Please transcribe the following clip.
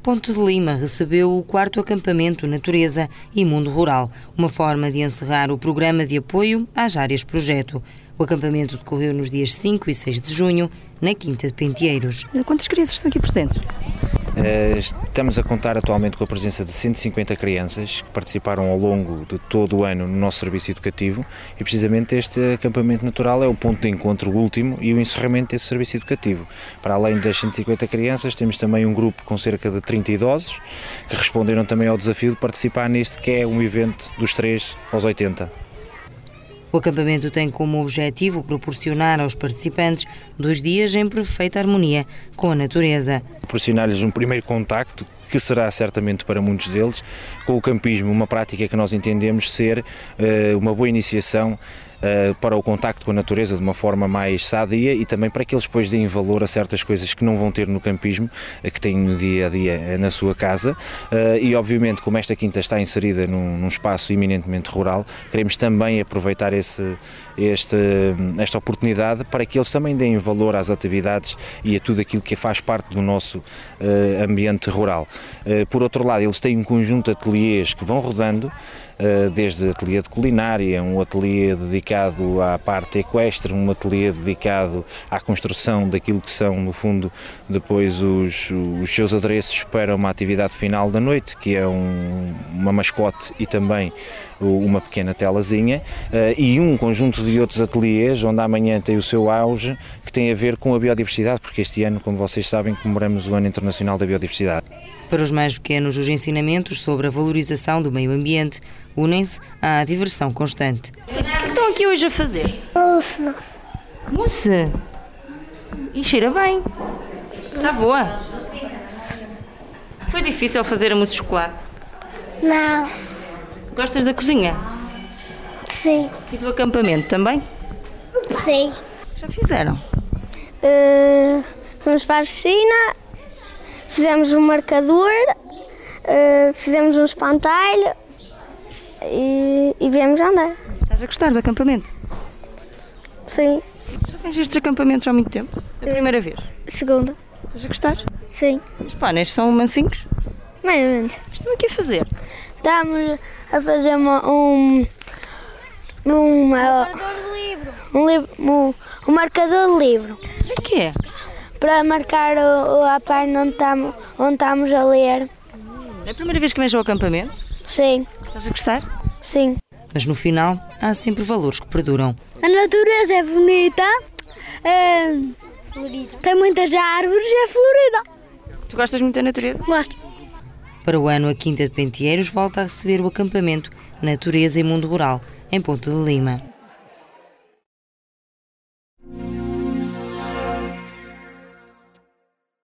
Ponte de Lima recebeu o 4º acampamento Natureza e Mundo Rural, uma forma de encerrar o programa de apoio às áreas projeto. O acampamento decorreu nos dias 5 e 6 de junho, na Quinta de Penteeiros. Quantas crianças estão aqui presentes? Estamos a contar atualmente com a presença de 150 crianças que participaram ao longo de todo o ano no nosso serviço educativo e precisamente este acampamento natural é o ponto de encontro último e o encerramento desse serviço educativo. Para além das 150 crianças, temos também um grupo com cerca de 30 idosos que responderam também ao desafio de participar neste que é um evento dos 3 aos 80. O acampamento tem como objetivo proporcionar aos participantes 2 dias em perfeita harmonia com a natureza. Proporcionar-lhes um primeiro contacto, que será certamente para muitos deles, com o campismo, uma prática que nós entendemos ser uma boa iniciação para o contacto com a natureza de uma forma mais sadia e também para que eles depois deem valor a certas coisas que não vão ter no campismo, que têm no dia a dia na sua casa e obviamente como esta quinta está inserida num espaço eminentemente rural, queremos também aproveitar esta oportunidade para que eles também deem valor às atividades e a tudo aquilo que faz parte do nosso ambiente rural. Por outro lado, eles têm um conjunto de ateliês que vão rodando, desde ateliê de culinária, um ateliê dedicado à parte equestre, um ateliê dedicado à construção daquilo que são, no fundo, depois os seus adereços para uma atividade final da noite, que é uma mascote e também uma pequena telazinha, e um conjunto de outros ateliês, onde amanhã tem o seu auge, que tem a ver com a biodiversidade, porque este ano, como vocês sabem, comemoramos o Ano Internacional da Biodiversidade. Para os mais pequenos, os ensinamentos sobre a valorização do meio ambiente unem-se à diversão constante. O que estão aqui hoje a fazer? Mousse. Mousse? E cheira bem. Está boa? Foi difícil fazer a mousse de chocolate? Não. Gostas da cozinha? Sim. E do acampamento também? Sim. Já fizeram? Fomos para a piscina, fizemos um marcador, fizemos um espantalho e viemos andar. Estás a gostar do acampamento? Sim. Já vens estes acampamentos há muito tempo? É a primeira vez? Segunda. Estás a gostar? Sim. Os pôneis são mansinhos? Mais ou menos. O que estão aqui a fazer? Estamos a fazer um marcador de livro. O que é? Para marcar a página onde estamos a ler. É a primeira vez que vens ao acampamento? Sim. Estás a gostar? Sim. Mas no final, há sempre valores que perduram. A natureza é bonita, tem muitas árvores e é florida. Tu gostas muito da natureza? Gosto. Para o ano, a Quinta de Penteeiros volta a receber o acampamento Natureza e Mundo Rural, em Ponte de Lima.